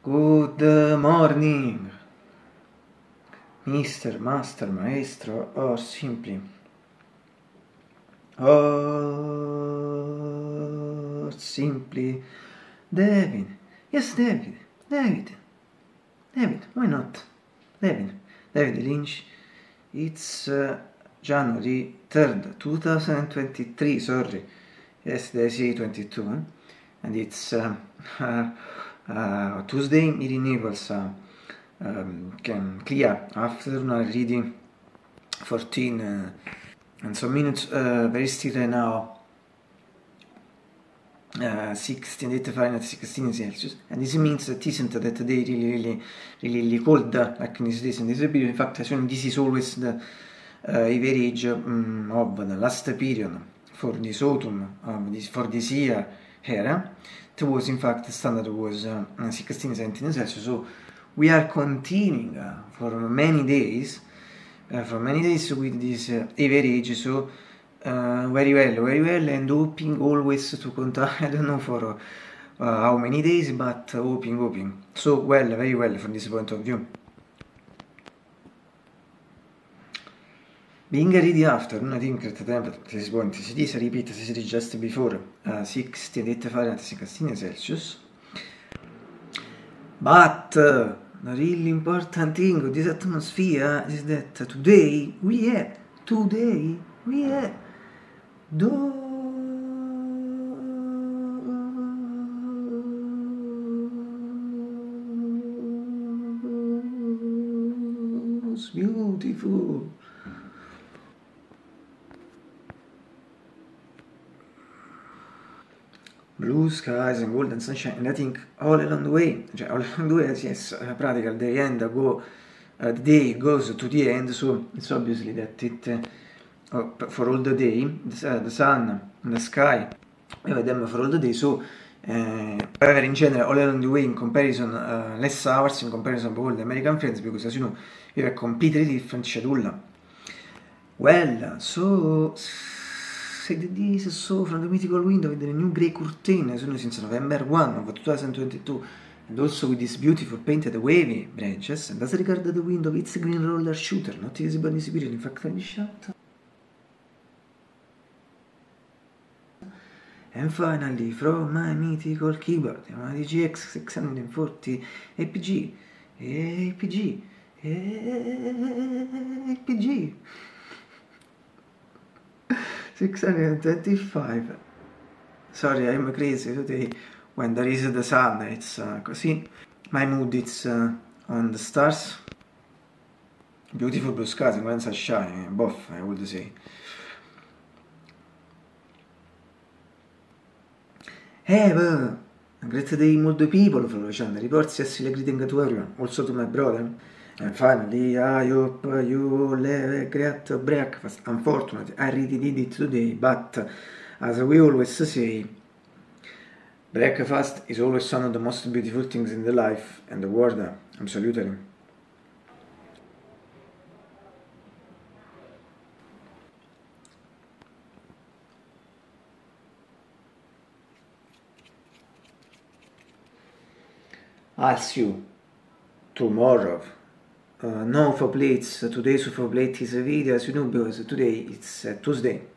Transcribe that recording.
Good morning, Mr. Master, Maestro, or simply, David. Yes, David, why not? David Lynch. It's January 3rd, 2023, sorry. Yesterday, I 22, and it's Tuesday in Naples. Clear afternoon, reading 14 and some minutes, very still right now, 16 Fahrenheit, 16 Celsius, and this means that isn't that day really cold, like in this days and this period. In fact, this is always the average of the last period for this autumn, for this year here. It was, in fact, the standard was 16, 17 Celsius, so we are continuing for many days with this average, so very well, and hoping always to continue. I don't know for how many days, but hoping. So very well from this point of view. Being ready after, I think at the temperature at this point, as it is, I repeat, as it is just before, 68 Fahrenheit, 16 Celsius. But the really important thing with this atmosphere is that today we have those beautiful blue skies and golden sunshine, and I think all along the way, yes, practically the end the day goes to the end, so it's obviously that it for all the day, the sun and the sky, we have them for all the day, so however, in general, all along the way, in comparison, less hours in comparison with all the American friends, because as you know, we have a completely different schedule. Well, so this is so from the mythical window with the new grey curtain, as you know, since November 1 of 2022, and also with this beautiful painted wavy branches, and as regard the window, it's a green roller shooter, not visible in this period, in fact, when shut. And finally, from my mythical keyboard, my DGX 640 APG 625. Sorry, I'm crazy today. When there is the sun, it's così. My mood is on the stars. Beautiful blue skies and when sunshine, both, I would say. Have a great day, multiple people follow the channel. Reports a greeting to everyone, also to my brother. And finally, I hope you all have a great breakfast. Unfortunately, I really did it today, but as we always say, breakfast is always one of the most beautiful things in the life and the world. Absolutely. I'll see you tomorrow. No for plates, today's for plate is a video, as you know, because today it's Tuesday.